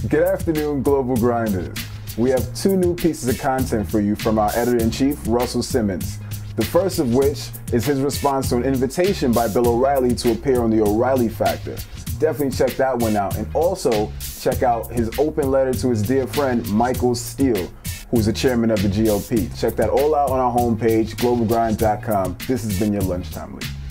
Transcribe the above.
Good afternoon, Global Grinders. We have two new pieces of content for you from our editor-in-chief, Russell Simmons. The first of which is his response to an invitation by Bill O'Reilly to appear on The O'Reilly Factor. Definitely check that one out. And also check out his open letter to his dear friend, Michael Steele, who's the chairman of the GOP. Check that all out on our homepage, globalgrind.com. This has been your Lunchtime League.